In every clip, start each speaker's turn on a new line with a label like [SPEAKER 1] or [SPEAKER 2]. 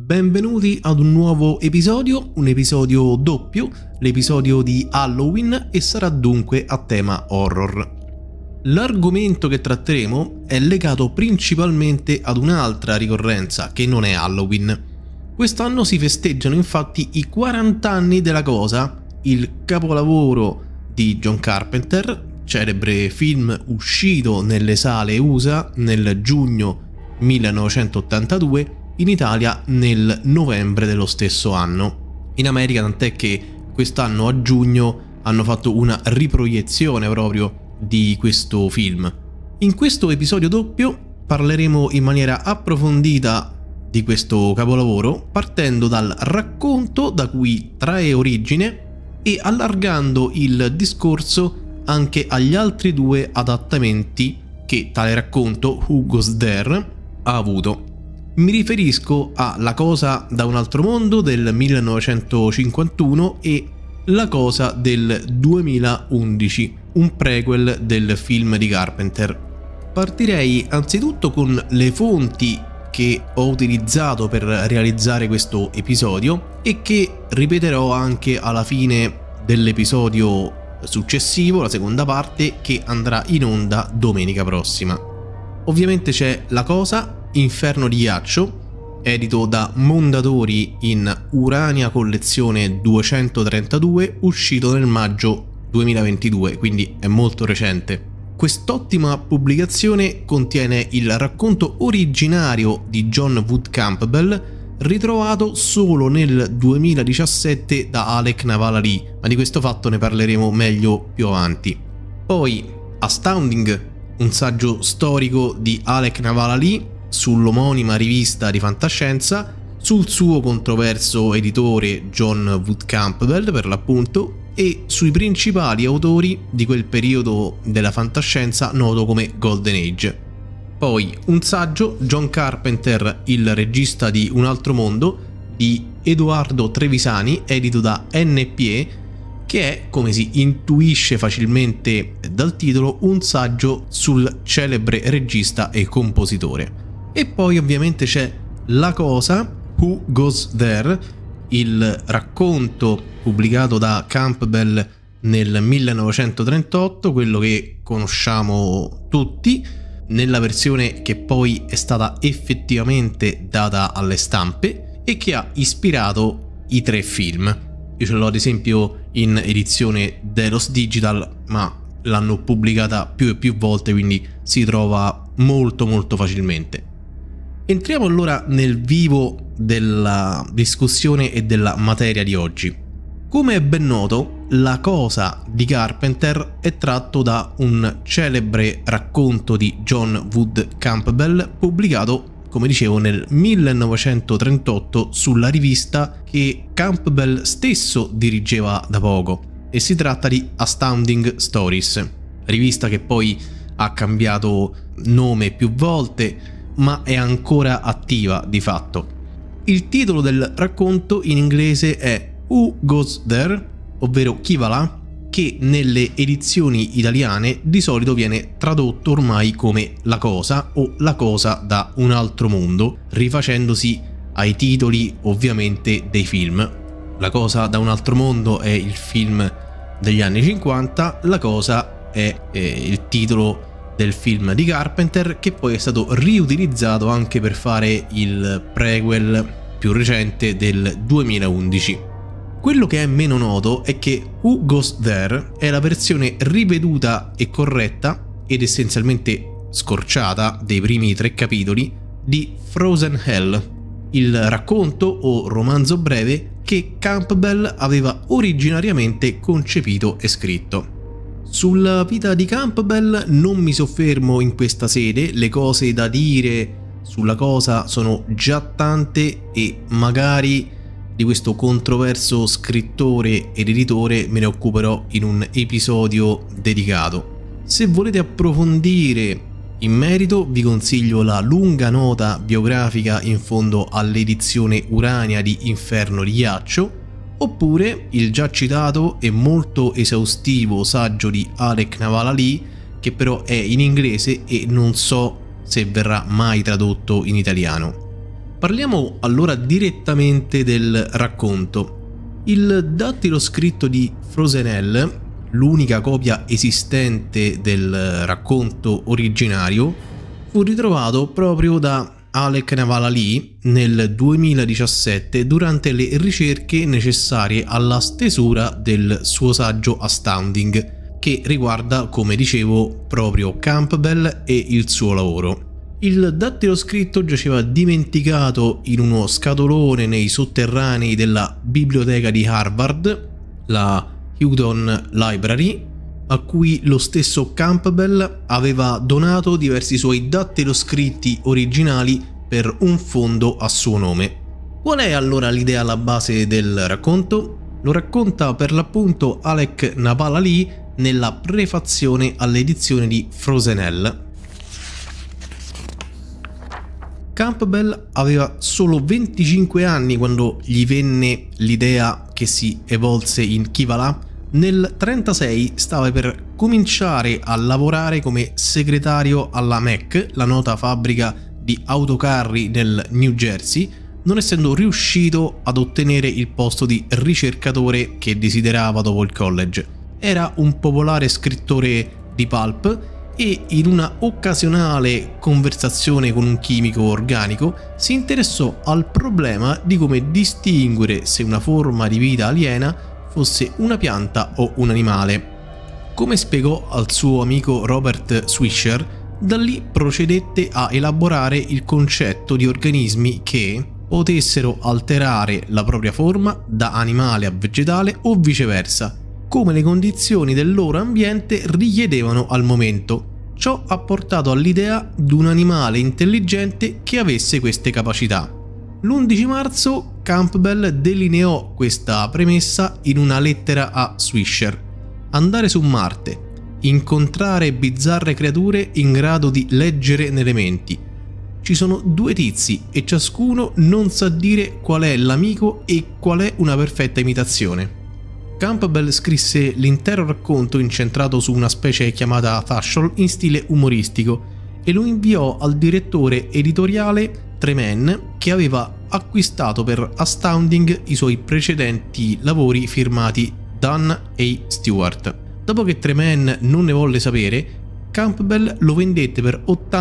[SPEAKER 1] Benvenuti ad un nuovo episodio, un episodio doppio, l'episodio di Halloween, e sarà dunque a tema horror. L'argomento che tratteremo è legato principalmente ad un'altra ricorrenza che non è Halloween. Quest'anno si festeggiano infatti i 40 anni della Cosa, il capolavoro di John Carpenter, celebre film uscito nelle sale USA nel giugno 1982, in Italia nel novembre dello stesso anno. In America tant'è che quest'anno a giugno hanno fatto una riproiezione proprio di questo film. In questo episodio doppio parleremo in maniera approfondita di questo capolavoro, partendo dal racconto da cui trae origine e allargando il discorso anche agli altri due adattamenti che tale racconto, Who Goes There, ha avuto. Mi riferisco a La Cosa da un altro mondo del 1951 e La Cosa del 2011, un prequel del film di Carpenter. Partirei anzitutto con le fonti che ho utilizzato per realizzare questo episodio e che ripeterò anche alla fine dell'episodio successivo, la seconda parte, che andrà in onda domenica prossima. Ovviamente c'è La Cosa, Inferno di ghiaccio, edito da Mondadori in Urania collezione 232, uscito nel maggio 2022, quindi è molto recente. Quest'ottima pubblicazione contiene il racconto originario di John Wood Campbell, ritrovato solo nel 2017 da Alec Navalny, ma di questo fatto ne parleremo meglio più avanti. Poi Astounding, un saggio storico di Alec Navalny sull'omonima rivista di fantascienza, sul suo controverso editore John Wood Campbell per l'appunto, e sui principali autori di quel periodo della fantascienza noto come Golden Age. Poi un saggio, John Carpenter, il regista di Un altro mondo, di Edoardo Trevisani, edito da NPE, che è, come si intuisce facilmente dal titolo, un saggio sul celebre regista e compositore. E poi ovviamente c'è La Cosa, Who Goes There, il racconto pubblicato da Campbell nel 1938, quello che conosciamo tutti, nella versione che poi è stata effettivamente data alle stampe e che ha ispirato i 3 film. Io ce l'ho ad esempio in edizione Delos Digital, ma l'hanno pubblicata più e più volte, quindi si trova molto facilmente. Entriamo allora nel vivo della discussione e della materia di oggi. Come è ben noto, La Cosa di Carpenter è tratto da un celebre racconto di John Wood Campbell pubblicato, come dicevo, nel 1938 sulla rivista che Campbell stesso dirigeva da poco, e si tratta di Astounding Stories, rivista che poi ha cambiato nome più volte ma è ancora attiva di fatto. Il titolo del racconto in inglese è Who Goes There, ovvero Chi va là, che nelle edizioni italiane di solito viene tradotto ormai come La Cosa o La Cosa da un altro mondo, rifacendosi ai titoli ovviamente dei film. La Cosa da un altro mondo è il film degli anni 50, La Cosa è il titolo del film di Carpenter, che poi è stato riutilizzato anche per fare il prequel più recente del 2011. Quello che è meno noto è che Who Goes There è la versione riveduta e corretta ed essenzialmente scorciata dei primi 3 capitoli di Frozen Hell, il racconto o romanzo breve che Campbell aveva originariamente concepito e scritto. Sulla vita di Campbell non mi soffermo in questa sede, le cose da dire sulla Cosa sono già tante e magari di questo controverso scrittore ed editore me ne occuperò in un episodio dedicato. Se volete approfondire in merito vi consiglio la lunga nota biografica in fondo all'edizione Urania di Inferno di ghiaccio, oppure il già citato e molto esaustivo saggio di Alec Navalny, che però è in inglese e non so se verrà mai tradotto in italiano. Parliamo allora direttamente del racconto. Il dattiloscritto di Frozen Hell, l'unica copia esistente del racconto originario, fu ritrovato proprio da Alec Navalny nel 2017 durante le ricerche necessarie alla stesura del suo saggio Astounding, che riguarda, come dicevo, proprio Campbell e il suo lavoro. Il dattiloscritto giaceva dimenticato in uno scatolone nei sotterranei della biblioteca di Harvard, la Houghton Library, a cui lo stesso Campbell aveva donato diversi suoi dattiloscritti originali per un fondo a suo nome. Qual è allora l'idea alla base del racconto? Lo racconta per l'appunto Alec Navalny nella prefazione all'edizione di Frozen Hell. Campbell aveva solo 25 anni quando gli venne l'idea che si evolse in Chi va là. Nel 1936 stava per cominciare a lavorare come segretario alla Mack, la nota fabbrica di autocarri nel New Jersey, non essendo riuscito ad ottenere il posto di ricercatore che desiderava dopo il college. Era un popolare scrittore di pulp e in una occasionale conversazione con un chimico organico si interessò al problema di come distinguere se una forma di vita aliena fosse una pianta o un animale. Come spiegò al suo amico Robert Swisher, da lì procedette a elaborare il concetto di organismi che potessero alterare la propria forma da animale a vegetale o viceversa, come le condizioni del loro ambiente richiedevano al momento. Ciò ha portato all'idea di un animale intelligente che avesse queste capacità. L'11 marzo Campbell delineò questa premessa in una lettera a Swisher. Andare su Marte, incontrare bizzarre creature in grado di leggere nelle menti. Ci sono due tizi e ciascuno non sa dire qual è l'amico e qual è una perfetta imitazione. Campbell scrisse l'intero racconto incentrato su una specie chiamata Thashol in stile umoristico e lo inviò al direttore editoriale Tremaine, che aveva acquistato per Astounding i suoi precedenti lavori firmati Dan A. Stewart. Dopo che Tremaine non ne volle sapere, Campbell lo vendette per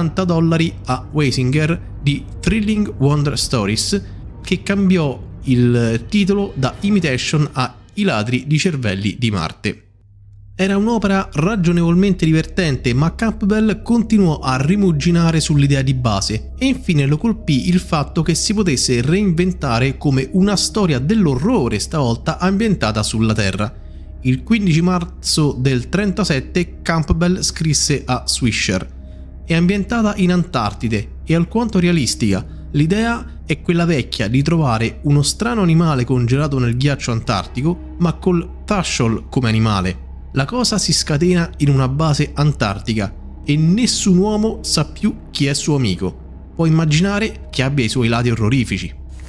[SPEAKER 1] $80 a Weisinger di Thrilling Wonder Stories, che cambiò il titolo da Imitation a I ladri di cervelli di Marte. Era un'opera ragionevolmente divertente, ma Campbell continuò a rimuginare sull'idea di base e infine lo colpì il fatto che si potesse reinventare come una storia dell'orrore, stavolta ambientata sulla Terra. Il 15 marzo del 1937 Campbell scrisse a Swisher: "È ambientata in Antartide e alquanto realistica. L'idea è quella vecchia di trovare uno strano animale congelato nel ghiaccio antartico, ma col Thashol come animale. La cosa si scatena in una base antartica e nessun uomo sa più chi è suo amico. Può immaginare che abbia i suoi lati orrorifici."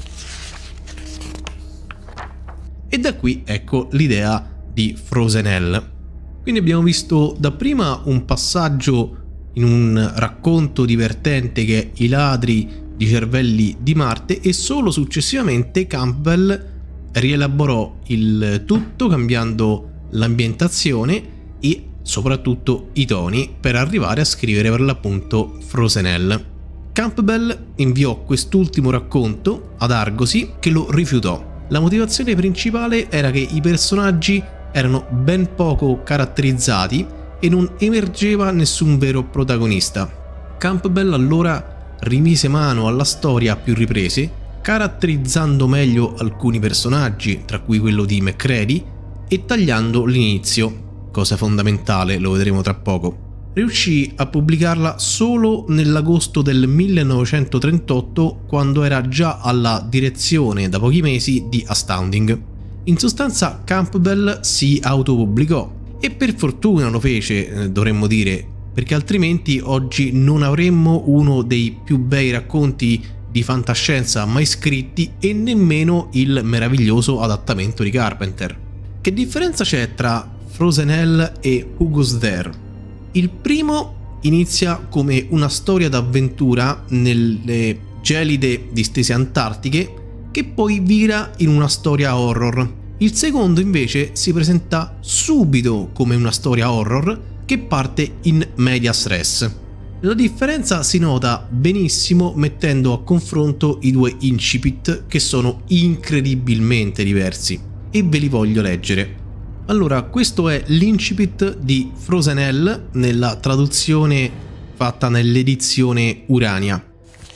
[SPEAKER 1] E da qui ecco l'idea di Frozen Hell. Quindi abbiamo visto dapprima un passaggio in un racconto divertente che è I ladri di cervelli di Marte, e solo successivamente Campbell rielaborò il tutto cambiando l'ambientazione e soprattutto i toni per arrivare a scrivere per l'appunto Frozen Hell. Campbell inviò quest'ultimo racconto ad Argosy, che lo rifiutò. La motivazione principale era che i personaggi erano ben poco caratterizzati e non emergeva nessun vero protagonista. Campbell allora rimise mano alla storia a più riprese, caratterizzando meglio alcuni personaggi, tra cui quello di MacReady, e tagliando l'inizio, cosa fondamentale, lo vedremo tra poco. Riuscì a pubblicarla solo nell'agosto del 1938, quando era già alla direzione da pochi mesi di Astounding. In sostanza Campbell si autopubblicò, e per fortuna lo fece, dovremmo dire, perché altrimenti oggi non avremmo uno dei più bei racconti di fantascienza mai scritti e nemmeno il meraviglioso adattamento di Carpenter. Che differenza c'è tra Frozen Hell e Who Goes There? Il primo inizia come una storia d'avventura nelle gelide distese antartiche che poi vira in una storia horror. Il secondo invece si presenta subito come una storia horror che parte in medias res. La differenza si nota benissimo mettendo a confronto i due incipit che sono incredibilmente diversi e ve li voglio leggere. Allora, questo è l'incipit di Frozen Hell nella traduzione fatta nell'edizione Urania.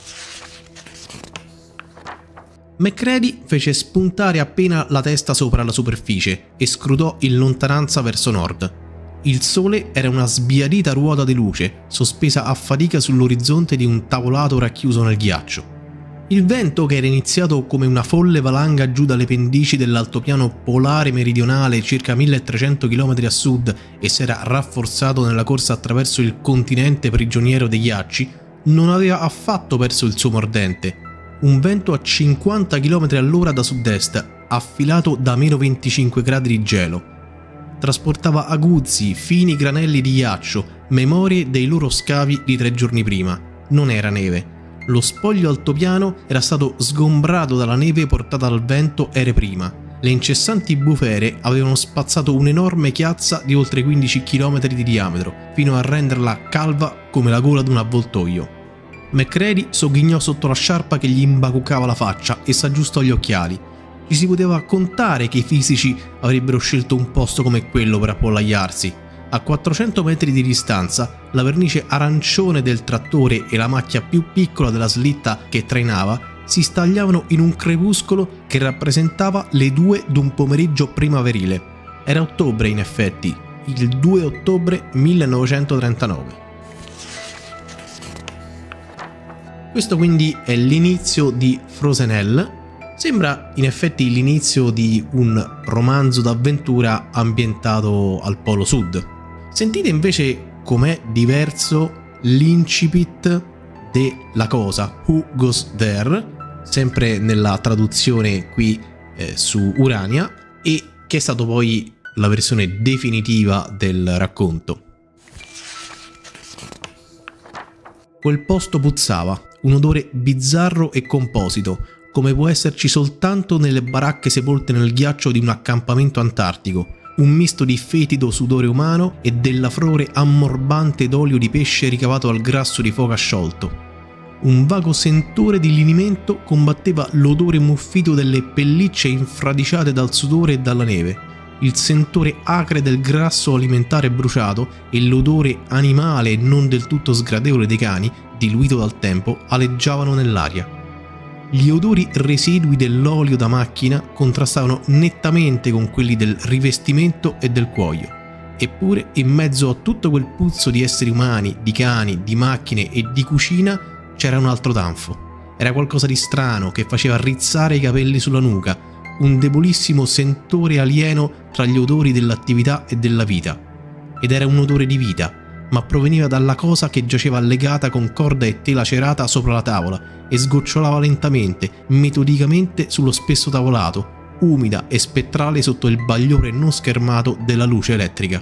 [SPEAKER 1] MacReady fece spuntare appena la testa sopra la superficie e scrutò in lontananza verso nord. Il sole era una sbiadita ruota di luce, sospesa a fatica sull'orizzonte di un tavolato racchiuso nel ghiaccio. Il vento, che era iniziato come una folle valanga giù dalle pendici dell'altopiano polare meridionale circa 1300 km a sud e si era rafforzato nella corsa attraverso il continente prigioniero dei ghiacci, non aveva affatto perso il suo mordente. Un vento a 50 km all'ora da sud-est, affilato da meno 25 gradi di gelo. Trasportava aguzzi, fini granelli di ghiaccio, memorie dei loro scavi di 3 giorni prima. Non era neve. Lo spoglio altopiano era stato sgombrato dalla neve portata dal vento ere prima. Le incessanti bufere avevano spazzato un'enorme chiazza di oltre 15 km di diametro, fino a renderla calva come la gola di un avvoltoio. MacReady sogghignò sotto la sciarpa che gli imbacuccava la faccia e s'aggiustò gli occhiali. Ci si poteva contare che i fisici avrebbero scelto un posto come quello per appollaiarsi. A 400 metri di distanza, la vernice arancione del trattore e la macchia più piccola della slitta che trainava si stagliavano in un crepuscolo che rappresentava le 2 d'un pomeriggio primaverile. Era ottobre in effetti, il 2 ottobre 1939. Questo quindi è l'inizio di Frozen Hell. Sembra in effetti l'inizio di un romanzo d'avventura ambientato al Polo Sud. Sentite invece com'è diverso l'incipit della cosa, Who Goes There, sempre nella traduzione qui su Urania, e che è stato poi la versione definitiva del racconto. Quel posto puzzava, un odore bizzarro e composito, come può esserci soltanto nelle baracche sepolte nel ghiaccio di un accampamento antartico, un misto di fetido sudore umano e dell'afrore ammorbante d'olio di pesce ricavato dal grasso di foca sciolto. Un vago sentore di linimento combatteva l'odore muffito delle pellicce infradiciate dal sudore e dalla neve, il sentore acre del grasso alimentare bruciato e l'odore animale e non del tutto sgradevole dei cani, diluito dal tempo, aleggiavano nell'aria. Gli odori residui dell'olio da macchina contrastavano nettamente con quelli del rivestimento e del cuoio. Eppure, in mezzo a tutto quel puzzo di esseri umani, di cani, di macchine e di cucina, c'era un altro tanfo. Era qualcosa di strano che faceva rizzare i capelli sulla nuca, un debolissimo sentore alieno tra gli odori dell'attività e della vita. Ed era un odore di vita, ma proveniva dalla cosa che giaceva legata con corda e tela cerata sopra la tavola e sgocciolava lentamente, metodicamente sullo spesso tavolato, umida e spettrale sotto il bagliore non schermato della luce elettrica.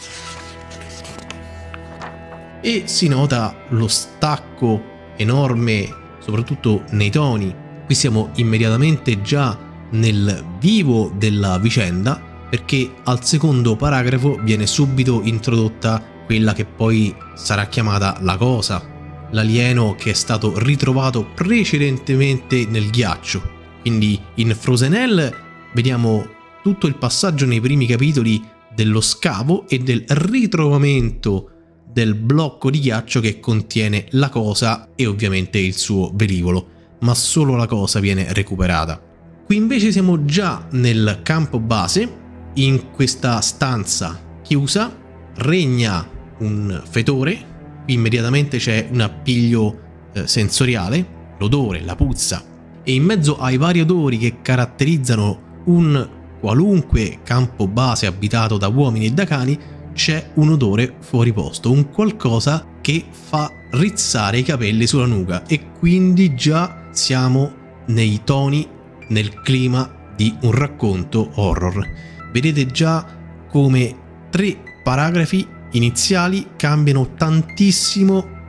[SPEAKER 1] E si nota lo stacco enorme, soprattutto nei toni. Qui siamo immediatamente già nel vivo della vicenda, perché al secondo paragrafo viene subito introdotta quella che poi sarà chiamata la cosa, l'alieno che è stato ritrovato precedentemente nel ghiaccio. Quindi in Frozen Hell vediamo tutto il passaggio nei primi capitoli dello scavo e del ritrovamento del blocco di ghiaccio che contiene la cosa e ovviamente il suo velivolo, ma solo la cosa viene recuperata. Qui invece siamo già nel campo base, in questa stanza chiusa regna un fetore, immediatamente c'è un appiglio sensoriale, l'odore, la puzza, e in mezzo ai vari odori che caratterizzano un qualunque campo base abitato da uomini e da cani c'è un odore fuori posto, un qualcosa che fa rizzare i capelli sulla nuca, e quindi già siamo nei toni, nel clima di un racconto horror. Vedete già come 3 paragrafi iniziali cambiano tantissimo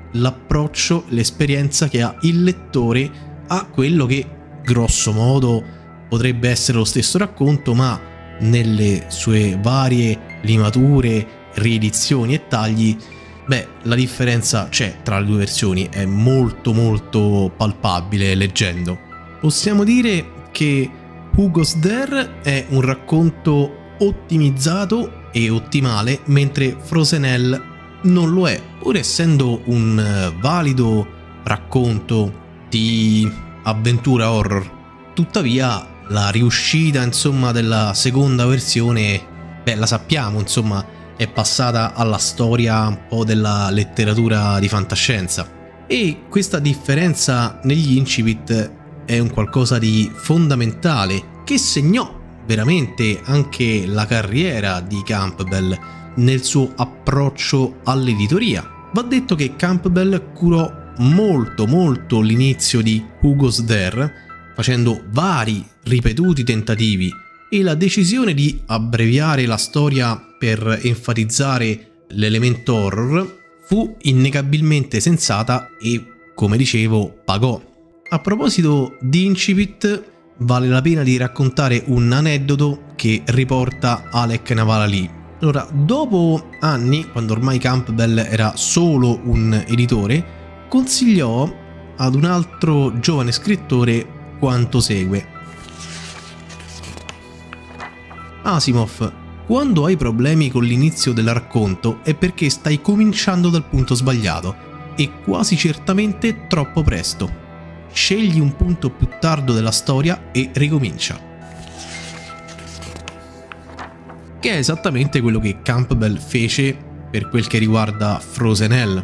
[SPEAKER 1] l'approccio, l'esperienza che ha il lettore a quello che grosso modo potrebbe essere lo stesso racconto, ma nelle sue varie limature, riedizioni e tagli, beh, la differenza c'è tra le due versioni, è molto palpabile leggendo. Possiamo dire che Who Goes There è un racconto ottimizzato e ottimale, mentre Frozen Hell non lo è, pur essendo un valido racconto di avventura horror. Tuttavia la riuscita, insomma, della seconda versione, beh, la sappiamo, insomma, è passata alla storia un po' della letteratura di fantascienza. E questa differenza negli incipit è un qualcosa di fondamentale che segnò veramente anche la carriera di Campbell nel suo approccio all'editoria. Va detto che Campbell curò molto l'inizio di Who Goes There, facendo vari ripetuti tentativi, e la decisione di abbreviare la storia per enfatizzare l'elemento horror fu innegabilmente sensata e, come dicevo, pagò. A proposito di incipit, vale la pena di raccontare un aneddoto che riporta Alec Navala-Lee. Allora, dopo anni, quando ormai Campbell era solo un editore, consigliò ad un altro giovane scrittore quanto segue: Asimov, quando hai problemi con l'inizio del racconto è perché stai cominciando dal punto sbagliato e quasi certamente troppo presto. Scegli un punto più tardo della storia e ricomincia. Che è esattamente quello che Campbell fece per quel che riguarda Frozen Hell.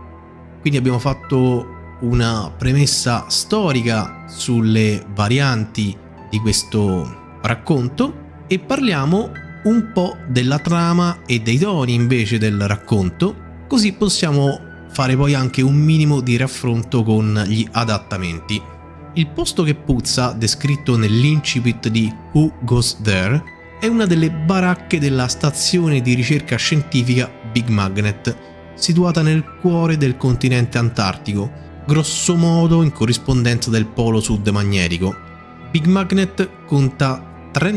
[SPEAKER 1] Quindi abbiamo fatto una premessa storica sulle varianti di questo racconto e parliamo un po' della trama e dei toni invece del racconto, così possiamo fare poi anche un minimo di raffronto con gli adattamenti. Il posto che puzza, descritto nell'incipit di Who Goes There, è una delle baracche della stazione di ricerca scientifica Big Magnet, situata nel cuore del continente antartico, grosso modo in corrispondenza del polo sud magnetico. Big Magnet conta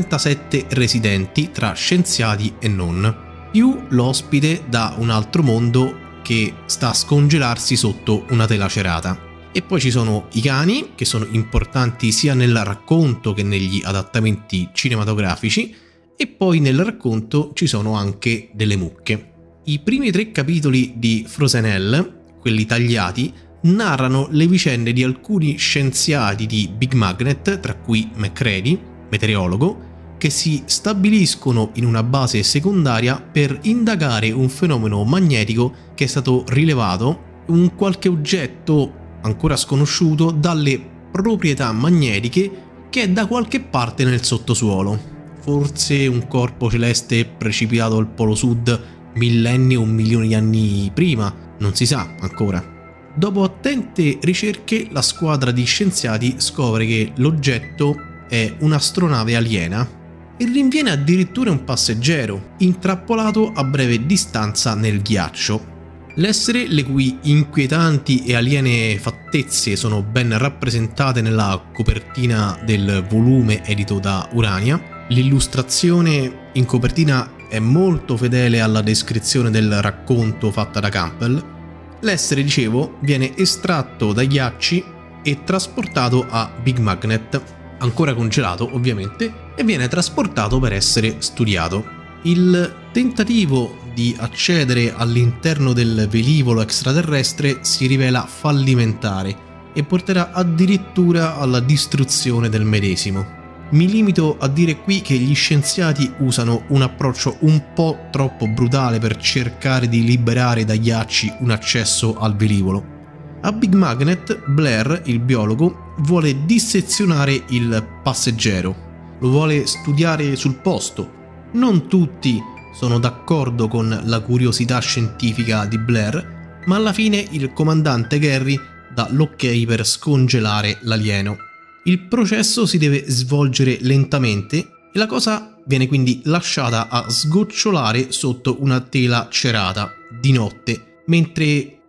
[SPEAKER 1] 37 residenti tra scienziati e non, più l'ospite da un altro mondo che sta a scongelarsi sotto una tela cerata. E poi ci sono i cani, che sono importanti sia nel racconto che negli adattamenti cinematografici, e poi nel racconto ci sono anche delle mucche. I primi 3 capitoli di Frozen Hell, quelli tagliati, narrano le vicende di alcuni scienziati di Big Magnet, tra cui McCready, meteorologo, che si stabiliscono in una base secondaria per indagare un fenomeno magnetico che è stato rilevato, un qualche oggetto ancora sconosciuto dalle proprietà magnetiche che è da qualche parte nel sottosuolo. Forse un corpo celeste precipitato al polo sud millenni o milioni di anni prima, non si sa ancora. Dopo attente ricerche, la squadra di scienziati scopre che l'oggetto è un'astronave aliena e rinviene addirittura un passeggero, intrappolato a breve distanza nel ghiaccio. L'essere, le cui inquietanti e aliene fattezze sono ben rappresentate nella copertina del volume edito da Urania. L'illustrazione in copertina è molto fedele alla descrizione del racconto fatta da Campbell. L'essere, dicevo, viene estratto dai ghiacci e trasportato a Big Magnet, ancora congelato ovviamente, e viene trasportato per essere studiato. Il tentativo di accedere all'interno del velivolo extraterrestre si rivela fallimentare e porterà addirittura alla distruzione del medesimo. Mi limito a dire qui che gli scienziati usano un approccio un po' troppo brutale per cercare di liberare dai ghiacci un accesso al velivolo. A Big Magnet, Blair, il biologo, vuole dissezionare il passeggero. Lo vuole studiare sul posto. Non tutti sono d'accordo con la curiosità scientifica di Blair, ma alla fine il comandante Gary dà l'ok per scongelare l'alieno. Il processo si deve svolgere lentamente e la cosa viene quindi lasciata a sgocciolare sotto una tela cerata di notte, mentre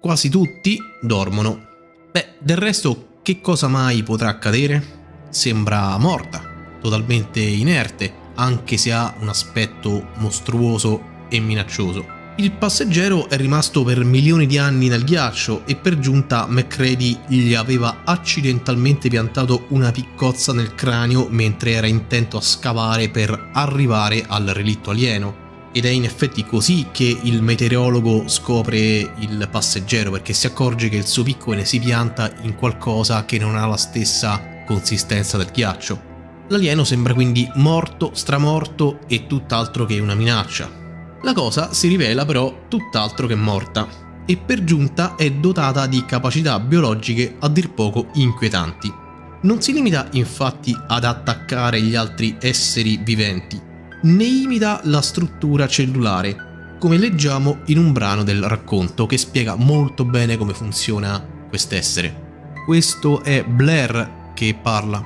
[SPEAKER 1] quasi tutti dormono. Beh, del resto che cosa mai potrà accadere? Sembra morta, totalmente inerte, anche se ha un aspetto mostruoso e minaccioso. Il passeggero è rimasto per milioni di anni nel ghiaccio e per giunta MacReady gli aveva accidentalmente piantato una piccozza nel cranio mentre era intento a scavare per arrivare al relitto alieno. Ed è in effetti così che il meteorologo scopre il passeggero, perché si accorge che il suo piccone si pianta in qualcosa che non ha la stessa consistenza del ghiaccio. L'alieno sembra quindi morto, stramorto e tutt'altro che una minaccia. La cosa si rivela però tutt'altro che morta e per giunta è dotata di capacità biologiche a dir poco inquietanti. Non si limita infatti ad attaccare gli altri esseri viventi, ne imita la struttura cellulare, come leggiamo in un brano del racconto che spiega molto bene come funziona quest'essere. Questo è Blair che parla.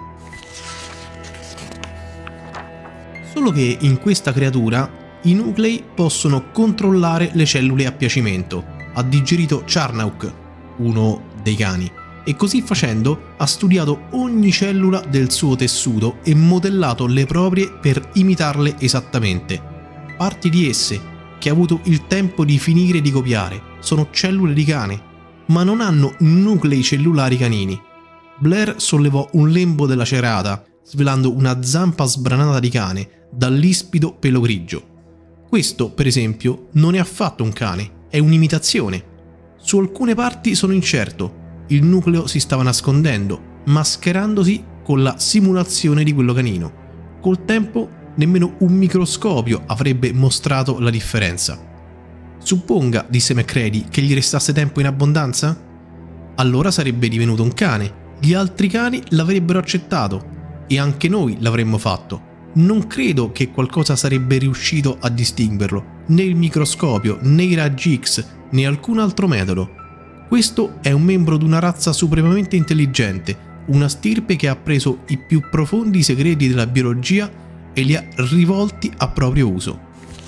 [SPEAKER 1] Solo che in questa creatura i nuclei possono controllare le cellule a piacimento. Ha digerito Charnock, uno dei cani, e così facendo ha studiato ogni cellula del suo tessuto e modellato le proprie per imitarle esattamente. Parti di esse, che ha avuto il tempo di finire di copiare, sono cellule di cane, ma non hanno nuclei cellulari canini. Blair sollevò un lembo della cerata, svelando una zampa sbranata di cane dall'ispido pelo grigio. Questo, per esempio, non è affatto un cane, è un'imitazione. Su alcune parti sono incerto, il nucleo si stava nascondendo, mascherandosi con la simulazione di quello canino. Col tempo, nemmeno un microscopio avrebbe mostrato la differenza. Supponga, disse MacReady, che gli restasse tempo in abbondanza? Allora sarebbe divenuto un cane, gli altri cani l'avrebbero accettato e anche noi l'avremmo fatto. Non credo che qualcosa sarebbe riuscito a distinguerlo, né il microscopio, né i raggi X, né alcun altro metodo. Questo è un membro di una razza supremamente intelligente, una stirpe che ha preso i più profondi segreti della biologia e li ha rivolti a proprio uso.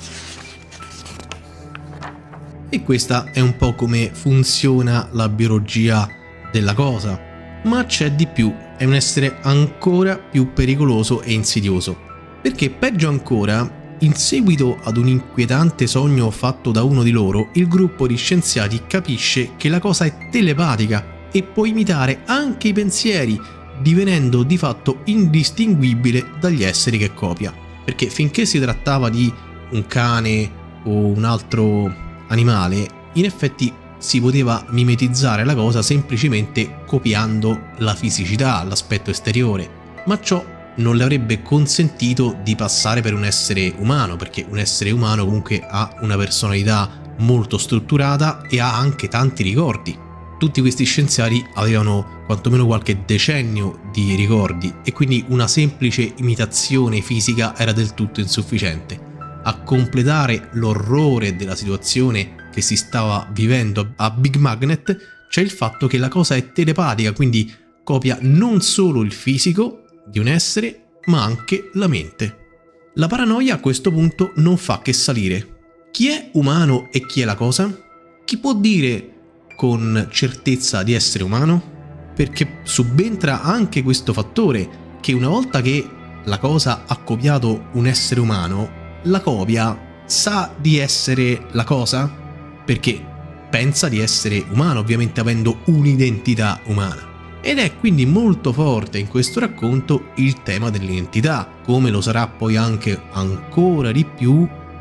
[SPEAKER 1] E questa è un po' come funziona la biologia della cosa. Ma c'è di più, è un essere ancora più pericoloso e insidioso. Perché peggio ancora, in seguito ad un inquietante sogno fatto da uno di loro, il gruppo di scienziati capisce che la cosa è telepatica e può imitare anche i pensieri, divenendo di fatto indistinguibile dagli esseri che copia. Perché finché si trattava di un cane o un altro animale, in effetti si poteva mimetizzare la cosa semplicemente copiando la fisicità, l'aspetto esteriore, ma ciò non le avrebbe consentito di passare per un essere umano, perché un essere umano comunque ha una personalità molto strutturata e ha anche tanti ricordi. Tutti questi scienziati avevano quantomeno qualche decennio di ricordi e quindi una semplice imitazione fisica era del tutto insufficiente. A completare l'orrore della situazione che si stava vivendo a Big Magnet c'è il fatto che la cosa è telepatica, quindi copia non solo il fisico di un essere, ma anche la mente. La paranoia a questo punto non fa che salire. Chi è umano e chi è la cosa? Chi può dire con certezza di essere umano? Perché subentra anche questo fattore, che una volta che la cosa ha copiato un essere umano, la copia sa di essere la cosa? Perché pensa di essere umano, ovviamente avendo un'identità umana. Ed è quindi molto forte in questo racconto il tema dell'identità, come lo sarà poi anche ancora di più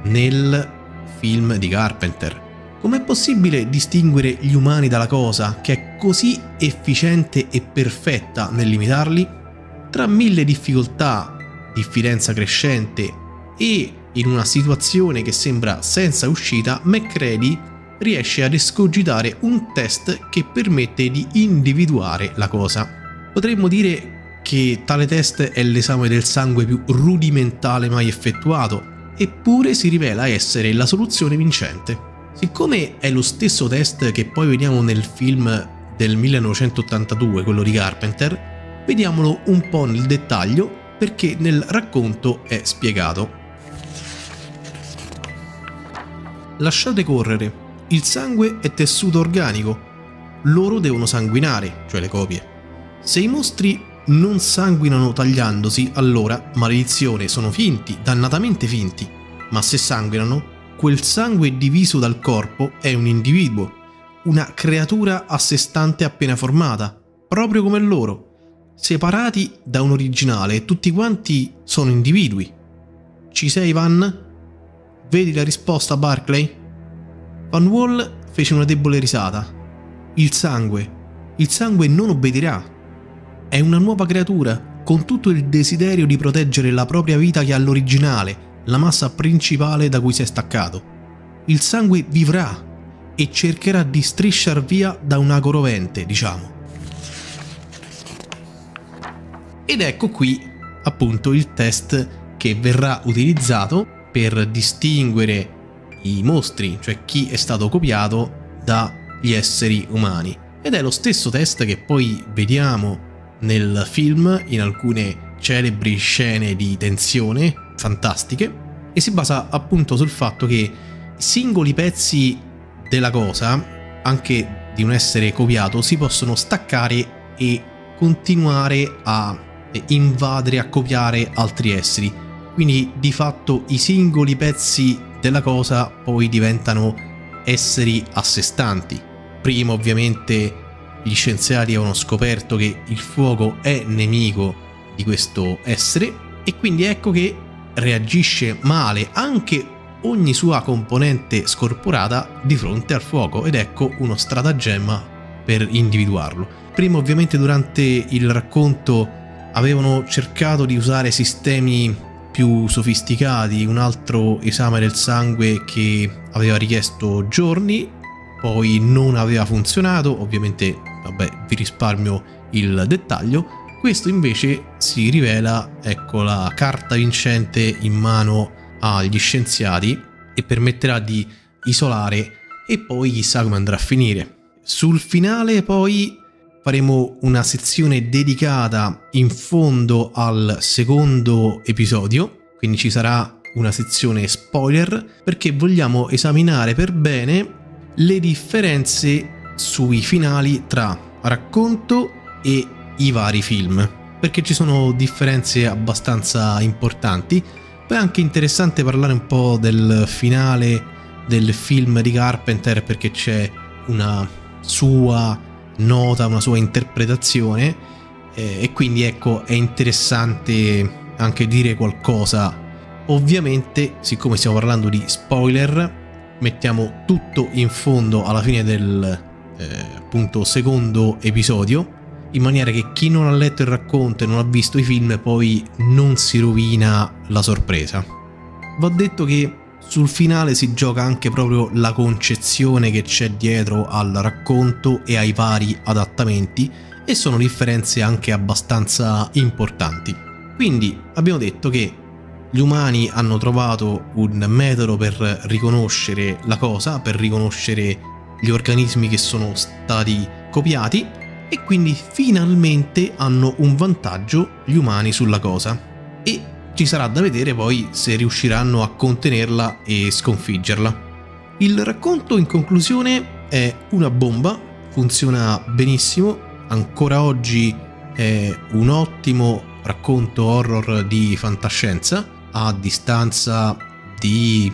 [SPEAKER 1] nel film di Carpenter. Com'è possibile distinguere gli umani dalla cosa, che è così efficiente e perfetta nell'imitarli? Tra mille difficoltà, diffidenza crescente e in una situazione che sembra senza uscita, MacReady riesce ad escogitare un test che permette di individuare la cosa. Potremmo dire che tale test è l'esame del sangue più rudimentale mai effettuato, eppure si rivela essere la soluzione vincente. Siccome è lo stesso test che poi vediamo nel film del 1982, quello di Carpenter, vediamolo un po' nel dettaglio perché nel racconto è spiegato. Lasciate correre. Il sangue è tessuto organico, loro devono sanguinare, cioè le copie. Se i mostri non sanguinano tagliandosi, allora, maledizione, sono finti, dannatamente finti. Ma se sanguinano, quel sangue diviso dal corpo è un individuo, una creatura a sé stante appena formata, proprio come loro, separati da un originale, tutti quanti sono individui. Ci sei, Van? Vedi la risposta, Barclay? Van Wall fece una debole risata. Il sangue non obbedirà. È una nuova creatura, con tutto il desiderio di proteggere la propria vita che ha l'originale, la massa principale da cui si è staccato. Il sangue vivrà e cercherà di strisciar via da un ago rovente, diciamo. Ed ecco qui, appunto, il test che verrà utilizzato per distinguere i mostri, cioè chi è stato copiato, dagli esseri umani. Ed è lo stesso test che poi vediamo nel film in alcune celebri scene di tensione fantastiche, e si basa appunto sul fatto che singoli pezzi della cosa, anche di un essere copiato, si possono staccare e continuare a invadere, a copiare altri esseri. Quindi di fatto i singoli pezzi della cosa poi diventano esseri a sé stanti. Prima ovviamente gli scienziati avevano scoperto che il fuoco è nemico di questo essere, e quindi ecco che reagisce male anche ogni sua componente scorporata di fronte al fuoco, ed ecco uno stratagemma per individuarlo. Prima ovviamente durante il racconto avevano cercato di usare sistemi più sofisticati, un altro esame del sangue che aveva richiesto giorni, poi non aveva funzionato, ovviamente vabbè vi risparmio il dettaglio. Questo invece si rivela, ecco, la carta vincente in mano agli scienziati e permetterà di isolare, e poi chissà come andrà a finire. Sul finale poi faremo una sezione dedicata in fondo al secondo episodio, quindi ci sarà una sezione spoiler perché vogliamo esaminare per bene le differenze sui finali tra racconto e i vari film, perché ci sono differenze abbastanza importanti. Poi è anche interessante parlare un po' del finale del film di Carpenter, perché c'è una sua nota, una sua interpretazione, e quindi ecco è interessante anche dire qualcosa. Ovviamente, siccome stiamo parlando di spoiler, mettiamo tutto in fondo alla fine del appunto secondo episodio, in maniera che chi non ha letto il racconto e non ha visto i film poi non si rovina la sorpresa. Va detto che sul finale si gioca anche proprio la concezione che c'è dietro al racconto e ai vari adattamenti, e sono differenze anche abbastanza importanti. Quindi abbiamo detto che gli umani hanno trovato un metodo per riconoscere la cosa, per riconoscere gli organismi che sono stati copiati, e quindi finalmente hanno un vantaggio gli umani sulla cosa, e ci sarà da vedere poi se riusciranno a contenerla e sconfiggerla. Il racconto in conclusione è una bomba, funziona benissimo, ancora oggi è un ottimo racconto horror di fantascienza a distanza di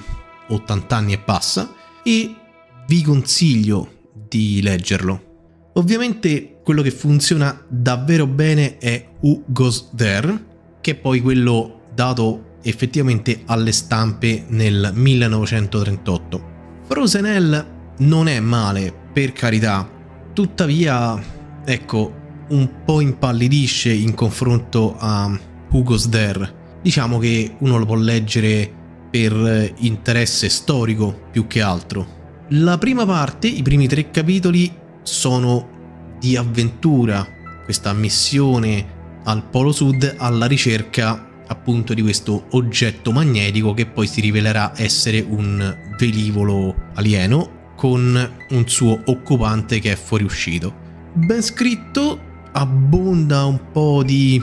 [SPEAKER 1] 80 anni e passa, e vi consiglio di leggerlo. Ovviamente quello che funziona davvero bene è Who Goes There, che è poi quello dato effettivamente alle stampe nel 1938. Frozen Hell non è male, per carità, tuttavia ecco un po' impallidisce in confronto a Who Goes There. Diciamo che uno lo può leggere per interesse storico più che altro. La prima parte, i primi 3 capitoli, sono di avventura, questa missione al Polo Sud alla ricerca appunto di questo oggetto magnetico che poi si rivelerà essere un velivolo alieno con un suo occupante che è fuoriuscito. Ben scritto, abbonda un po' di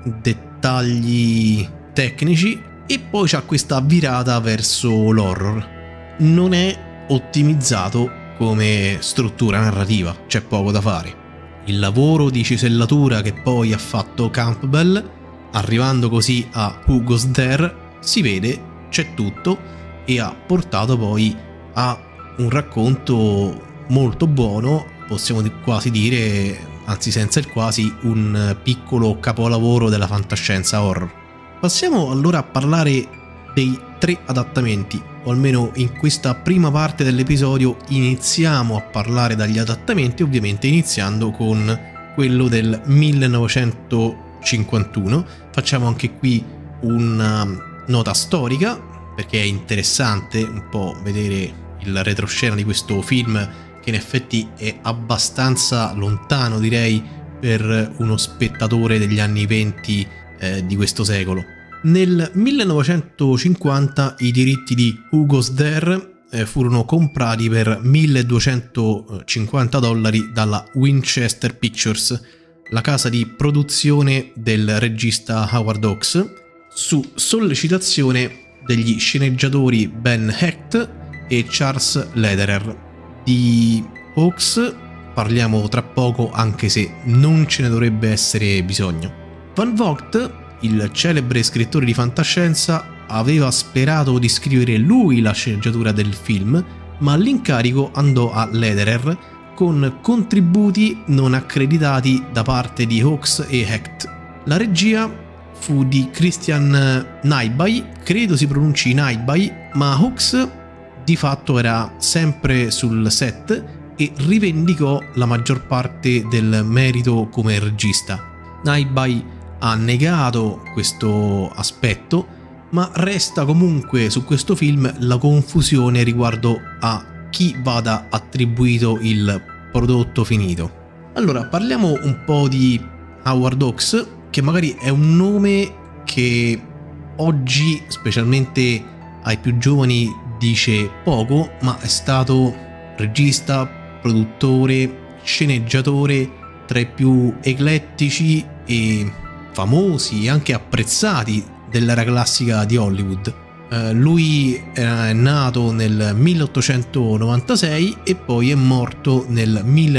[SPEAKER 1] dettagli tecnici e poi c'ha questa virata verso l'horror. Non è ottimizzato come struttura narrativa, c'è poco da fare. Il lavoro di cisellatura che poi ha fatto Campbell, arrivando così a Who Goes There, si vede, c'è tutto, e ha portato poi a un racconto molto buono, possiamo quasi dire, anzi senza il quasi, un piccolo capolavoro della fantascienza horror. Passiamo allora a parlare dei 3 adattamenti, o almeno in questa prima parte dell'episodio iniziamo a parlare dagli adattamenti, ovviamente iniziando con quello del 1951. Facciamo anche qui una nota storica, perché è interessante un po' vedere il retroscena di questo film, che in effetti è abbastanza lontano, direi, per uno spettatore degli anni 20 di questo secolo. Nel 1950 i diritti di Who Goes There furono comprati per $1.250 dalla Winchester Pictures, la casa di produzione del regista Howard Hawks, su sollecitazione degli sceneggiatori Ben Hecht e Charles Lederer. Di Hawks parliamo tra poco, anche se non ce ne dovrebbe essere bisogno. Van Vogt, il celebre scrittore di fantascienza, aveva sperato di scrivere lui la sceneggiatura del film, ma l'incarico andò a Lederer con contributi non accreditati da parte di Hawks e Hecht. La regia fu di Christian Nyby, credo si pronunci Nyby, ma Hawks di fatto era sempre sul set e rivendicò la maggior parte del merito come regista. Nyby ha negato questo aspetto, ma resta comunque su questo film la confusione riguardo a chi vada attribuito il prodotto finito. Allora, parliamo un po' di Howard Hawks, che magari è un nome che oggi, specialmente ai più giovani, dice poco, ma è stato regista, produttore, sceneggiatore tra i più eclettici e famosi e anche apprezzati dell'era classica di Hollywood. Lui è nato nel 1896 e poi è morto nel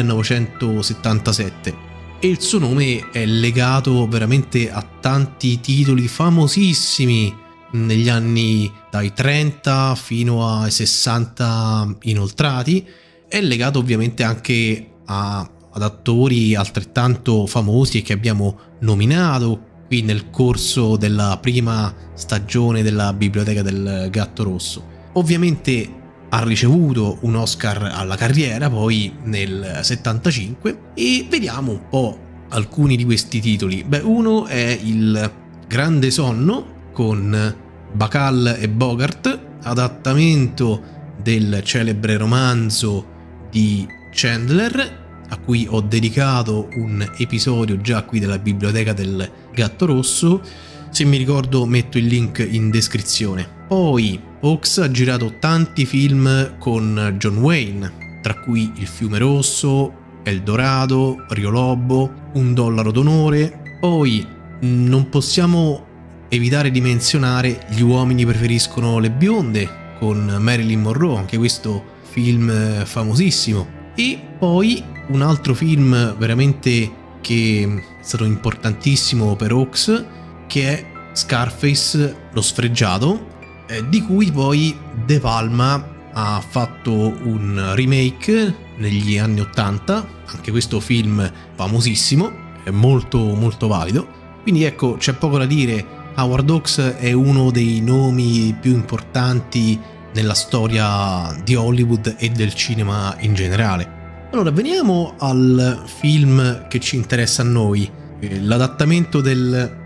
[SPEAKER 1] 1977 e il suo nome è legato veramente a tanti titoli famosissimi negli anni dai 30 fino ai 60 inoltrati. È legato ovviamente anche ad attori altrettanto famosi e che abbiamo nominato qui nel corso della prima stagione della Biblioteca del Gatto Rosso. Ovviamente ha ricevuto un Oscar alla carriera poi nel 75 e vediamo un po' alcuni di questi titoli. Beh, uno è Il Grande Sonno con Bacall e Bogart, adattamento del celebre romanzo di Chandler, a cui ho dedicato un episodio già qui della Biblioteca del Gatto Rosso. Se mi ricordo metto il link in descrizione. Poi Hawks ha girato tanti film con John Wayne, tra cui Il Fiume Rosso, Eldorado, Rio Lobo, $1 d'onore. Poi non possiamo evitare di menzionare Gli uomini preferiscono le bionde con Marilyn Monroe, anche questo film famosissimo. E poi un altro film veramente che è stato importantissimo per Hawks, che è Scarface, lo sfregiato, di cui poi De Palma ha fatto un remake negli anni 80, anche questo film famosissimo, è molto molto valido. Quindi ecco, c'è poco da dire, Howard Hawks è uno dei nomi più importanti nella storia di Hollywood e del cinema in generale. Allora, veniamo al film che ci interessa a noi, l'adattamento del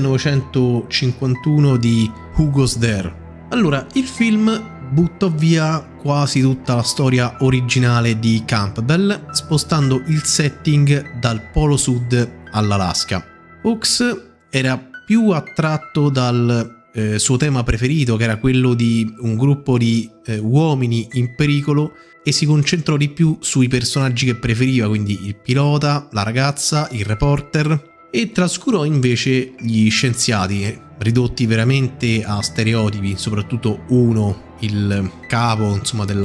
[SPEAKER 1] 1951 di Who Goes There. Allora, il film buttò via quasi tutta la storia originale di Campbell, spostando il setting dal Polo Sud all'Alaska. Hawks era più attratto dal suo tema preferito, che era quello di un gruppo di uomini in pericolo, e si concentrò di più sui personaggi che preferiva, quindi il pilota, la ragazza, il reporter, e trascurò invece gli scienziati, ridotti veramente a stereotipi, soprattutto uno, il capo insomma della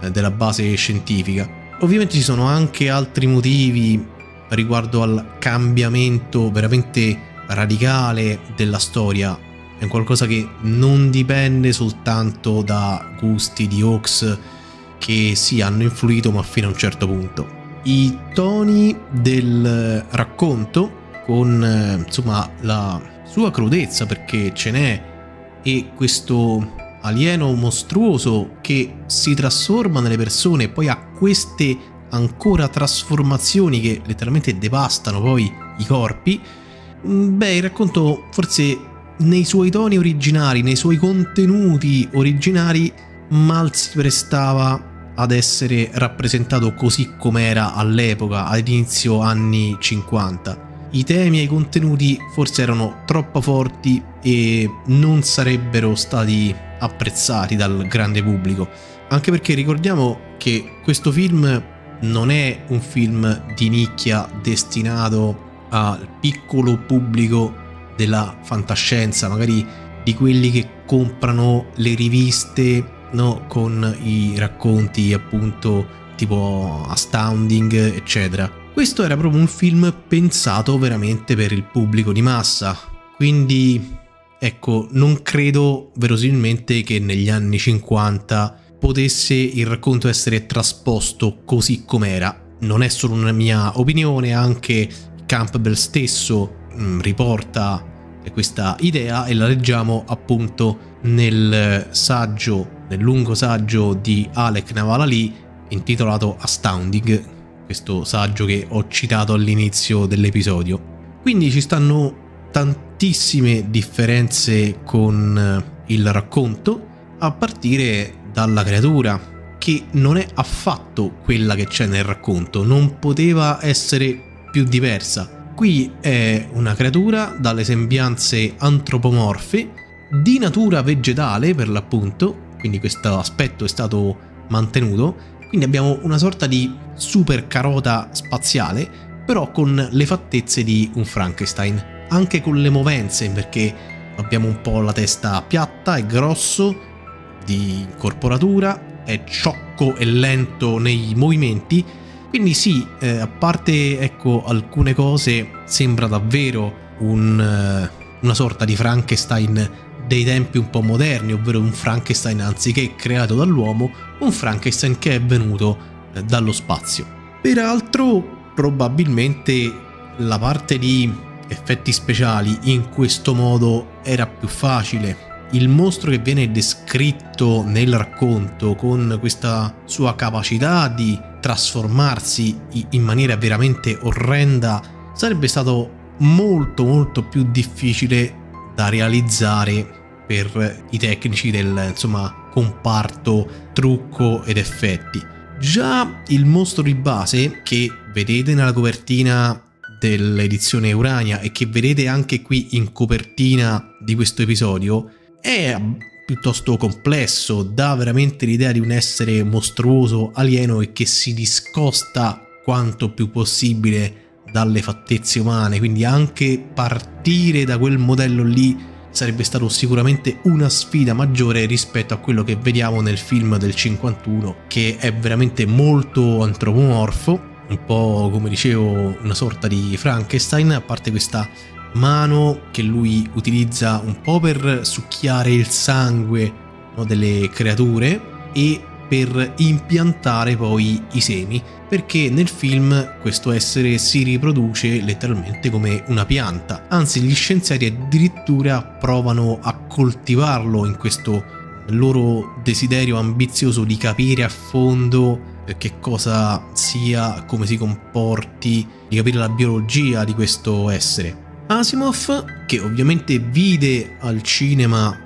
[SPEAKER 1] della base scientifica. Ovviamente ci sono anche altri motivi riguardo al cambiamento veramente radicale della storia. È qualcosa che non dipende soltanto da gusti di Hawks, che sì, hanno influito, ma fino a un certo punto. I toni del racconto, con insomma la sua crudezza, perché ce n'è, e questo alieno mostruoso che si trasforma nelle persone e poi ha queste ancora trasformazioni che letteralmente devastano poi i corpi. Beh, il racconto forse nei suoi toni originari, nei suoi contenuti originari, mal si prestava ad essere rappresentato così com'era all'epoca, all'inizio anni 50. I temi e i contenuti forse erano troppo forti e non sarebbero stati apprezzati dal grande pubblico, anche perché ricordiamo che questo film non è un film di nicchia destinato al piccolo pubblico della fantascienza, magari di quelli che comprano le riviste, no, con i racconti appunto tipo Astounding eccetera. Questo era proprio un film pensato veramente per il pubblico di massa, quindi ecco, non credo verosimilmente che negli anni 50 potesse il racconto essere trasposto così com'era. Non è solo una mia opinione, anche Campbell stesso riporta questa idea e la leggiamo appunto nel lungo saggio di Alec Navalny intitolato Astounding, questo saggio che ho citato all'inizio dell'episodio. Quindi ci stanno tantissime differenze con il racconto, a partire dalla creatura, che non è affatto quella che c'è nel racconto, non poteva essere più diversa. Qui è una creatura dalle sembianze antropomorfe, di natura vegetale per l'appunto, quindi questo aspetto è stato mantenuto, quindi abbiamo una sorta di super carota spaziale, però con le fattezze di un Frankenstein, anche con le movenze, perché abbiamo un po' la testa piatta, è grosso, di corporatura, è sciocco e lento nei movimenti. Quindi sì, a parte ecco alcune cose, sembra davvero una sorta di Frankenstein dei tempi un po' moderni, ovvero un Frankenstein anziché creato dall'uomo, un Frankenstein che è venuto dallo spazio. Peraltro probabilmente la parte di effetti speciali in questo modo era più facile. Il mostro che viene descritto nel racconto, con questa sua capacità di trasformarsi in maniera veramente orrenda, sarebbe stato molto più difficile da realizzare per i tecnici del comparto trucco ed effetti. Già il mostro di base che vedete nella copertina dell'edizione Urania e che vedete anche qui in copertina di questo episodio è piuttosto complesso, dà veramente l'idea di un essere mostruoso, alieno e che si discosta quanto più possibile dalle fattezze umane, quindi anche partire da quel modello lì sarebbe stato sicuramente una sfida maggiore rispetto a quello che vediamo nel film del 51, che è veramente molto antropomorfo, un po' come dicevo una sorta di Frankenstein, a parte questa mano che lui utilizza un po' per succhiare il sangue, no, delle creature e per impiantare poi i semi, perché nel film questo essere si riproduce letteralmente come una pianta, anzi gli scienziati addirittura provano a coltivarlo in questo loro desiderio ambizioso di capire a fondo che cosa sia, come si comporti, di capire la biologia di questo essere. Asimov, che ovviamente vide al cinema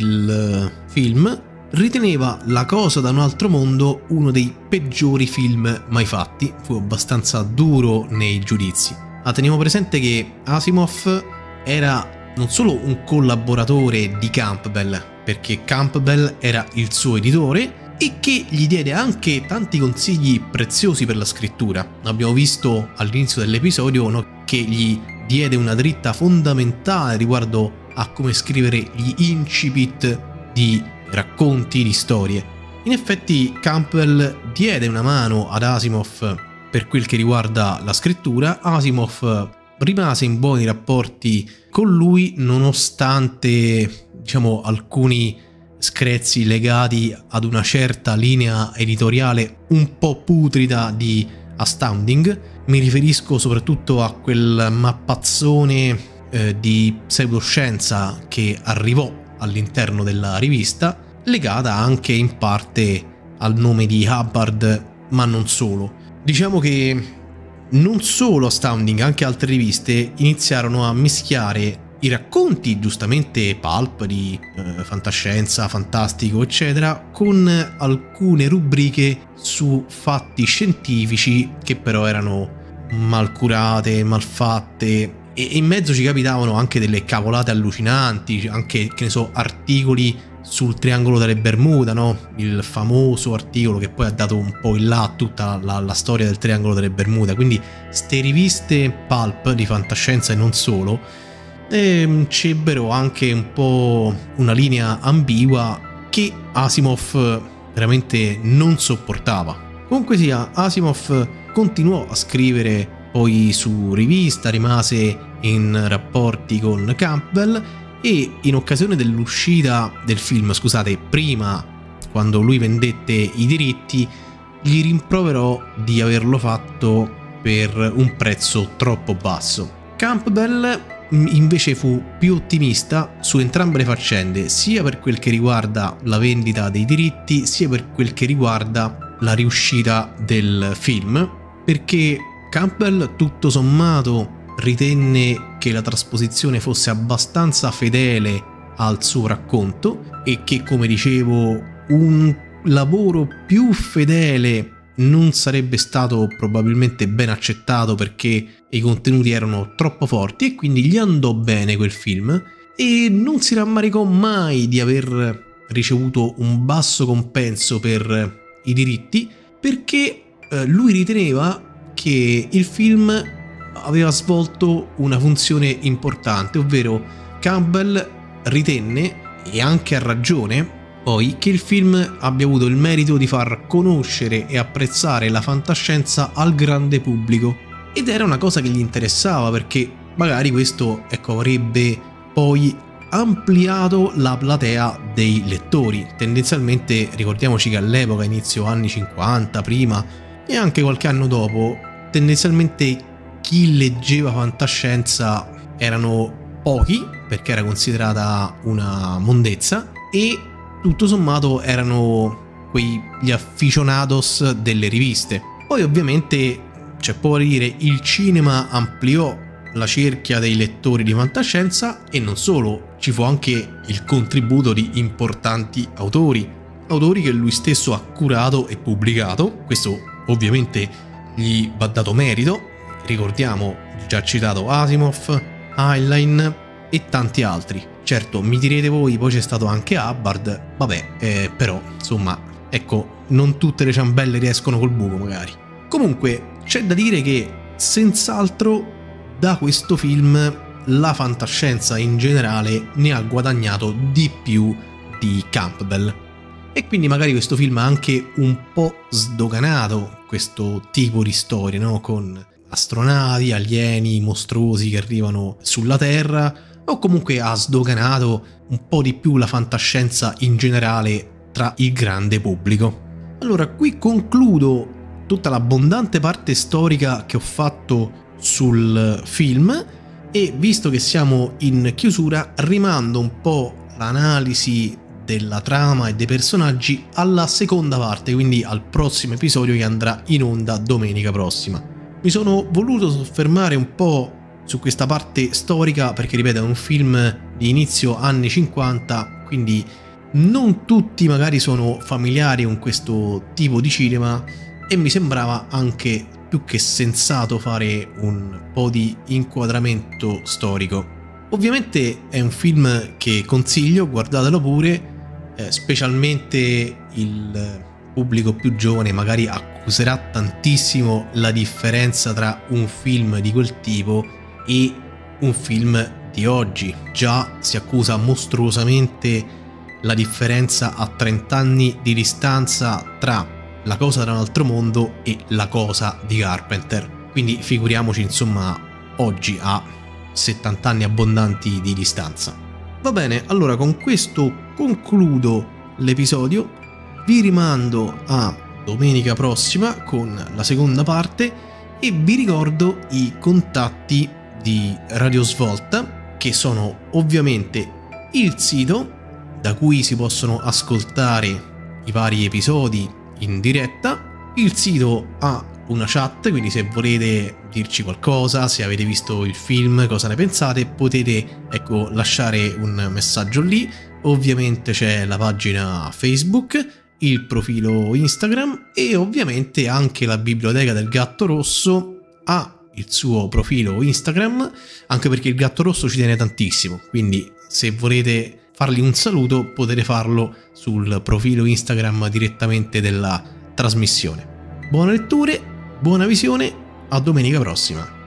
[SPEAKER 1] il film, riteneva La cosa da un altro mondo uno dei peggiori film mai fatti, fu abbastanza duro nei giudizi. Ma teniamo presente che Asimov era non solo un collaboratore di Campbell, perché Campbell era il suo editore e che gli diede anche tanti consigli preziosi per la scrittura. Abbiamo visto all'inizio dell'episodio, no, che gli diede una dritta fondamentale riguardo a come scrivere gli incipit di racconti, di storie. In effetti Campbell diede una mano ad Asimov per quel che riguarda la scrittura. Asimov rimase in buoni rapporti con lui nonostante, diciamo, alcuni screzi legati ad una certa linea editoriale un po' putrida di Astounding. Mi riferisco soprattutto a quel mappazzone di pseudoscienza che arrivò all'interno della rivista, legata anche in parte al nome di Hubbard, ma non solo. Diciamo che non solo Astounding, anche altre riviste iniziarono a mischiare i racconti, giustamente pulp, di fantascienza, fantastico, eccetera, con alcune rubriche su fatti scientifici che però erano mal curate, mal fatte, e in mezzo ci capitavano anche delle cavolate allucinanti, anche, che ne so, articoli sul triangolo delle Bermuda, no? Il famoso articolo che poi ha dato un po' in là tutta la storia del triangolo delle Bermuda. Quindi ste riviste pulp di fantascienza e non solo c'ebbero anche un po' una linea ambigua che Asimov veramente non sopportava. Comunque sia, Asimov continuò a scrivere poi su rivista, rimase in rapporti con Campbell e in occasione dell'uscita del film, scusate, prima, quando lui vendette i diritti, gli rimproverò di averlo fatto per un prezzo troppo basso. Campbell invece fu più ottimista su entrambe le faccende, sia per quel che riguarda la vendita dei diritti, sia per quel che riguarda la riuscita del film, perché Campbell tutto sommato ritenne che la trasposizione fosse abbastanza fedele al suo racconto e che, come dicevo, un lavoro più fedele non sarebbe stato probabilmente ben accettato perché i contenuti erano troppo forti, e quindi gli andò bene quel film e non si rammaricò mai di aver ricevuto un basso compenso per i diritti, perché lui riteneva che il film aveva svolto una funzione importante, ovvero Campbell ritenne, e anche a ragione poi, che il film abbia avuto il merito di far conoscere e apprezzare la fantascienza al grande pubblico, ed era una cosa che gli interessava, perché magari questo, ecco, avrebbe poi ampliato la platea dei lettori. Tendenzialmente ricordiamoci che all'epoca, inizio anni 50, prima e anche qualche anno dopo, tendenzialmente chi leggeva fantascienza erano pochi, perché era considerata una mondezza, e tutto sommato erano gli aficionados delle riviste. Poi ovviamente c'è poco da dire, il cinema ampliò la cerchia dei lettori di fantascienza, e non solo, ci fu anche il contributo di importanti autori che lui stesso ha curato e pubblicato. Questo ovviamente gli va dato merito. Ricordiamo, già citato, Asimov, Heinlein e tanti altri. Certo, mi direte voi, poi c'è stato anche Hubbard, vabbè, però insomma, ecco, non tutte le ciambelle riescono col buco magari. Comunque c'è da dire che senz'altro da questo film la fantascienza in generale ne ha guadagnato di più di Campbell, e quindi magari questo film ha anche un po' sdoganato questo tipo di storie, no? Con astronavi, alieni mostruosi che arrivano sulla Terra, o comunque ha sdoganato un po' di più la fantascienza in generale tra il grande pubblico. Allora, qui concludo tutta l'abbondante parte storica che ho fatto sul film, e visto che siamo in chiusura, rimando un po' l'analisi della trama e dei personaggi alla seconda parte, quindi al prossimo episodio che andrà in onda domenica prossima. Mi sono voluto soffermare un po' su questa parte storica perché, ripeto, è un film di inizio anni 50, quindi non tutti magari sono familiari con questo tipo di cinema, e mi sembrava anche più che sensato fare un po' di inquadramento storico. Ovviamente è un film che consiglio, guardatelo pure, specialmente il pubblico più giovane magari accuserà tantissimo la differenza tra un film di quel tipo e un film di oggi. Già si accusa mostruosamente la differenza a 30 anni di distanza tra La cosa da un altro mondo e La cosa di Carpenter. Quindi figuriamoci insomma oggi a 70 anni abbondanti di distanza. Va bene, allora con questo concludo l'episodio, vi rimando a domenica prossima con la seconda parte e vi ricordo i contatti di Radio Svolta, che sono ovviamente il sito da cui si possono ascoltare i vari episodi in diretta. Il sito ha una chat, quindi se volete dirci qualcosa, se avete visto il film, cosa ne pensate, potete lasciare un messaggio lì. Ovviamente c'è la pagina Facebook, il profilo Instagram e ovviamente anche la biblioteca del Gatto Rosso ha il suo profilo Instagram, anche perché il Gatto Rosso ci tiene tantissimo, quindi se volete fargli un saluto potete farlo sul profilo Instagram direttamente della trasmissione. Buone letture, buona visione, a domenica prossima.